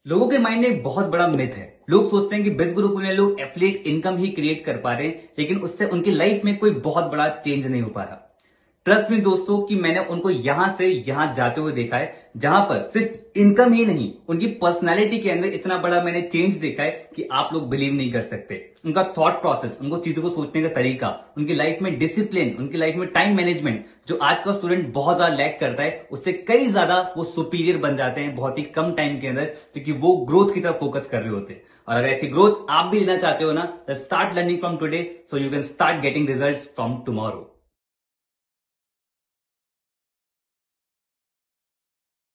लोगों के माइंड में एक बहुत बड़ा मिथ है। लोग सोचते हैं कि बिज ग्रुप में लोग एफिलिएट इनकम ही क्रिएट कर पा रहे हैं, लेकिन उससे उनकी लाइफ में कोई बहुत बड़ा चेंज नहीं हो पा रहा। ट्रस्ट मी दोस्तों कि मैंने उनको यहां से यहां जाते हुए देखा है, जहां पर सिर्फ इनकम ही नहीं, उनकी पर्सनैलिटी के अंदर इतना बड़ा मैंने चेंज देखा है कि आप लोग बिलीव नहीं कर सकते। उनका थॉट प्रोसेस, उनको चीजों को सोचने का तरीका, उनकी लाइफ में डिसिप्लिन, उनकी लाइफ में टाइम मैनेजमेंट, जो आज का स्टूडेंट बहुत ज्यादा लैक करता है, उससे कई ज्यादा वो सुपीरियर बन जाते हैं बहुत ही कम टाइम के अंदर, क्योंकि वो ग्रोथ की तरफ फोकस कर रहे होते हैं। और अगर ऐसी ग्रोथ आप भी लेना चाहते हो ना, तो start learning from today so you can start getting results from tomorrow.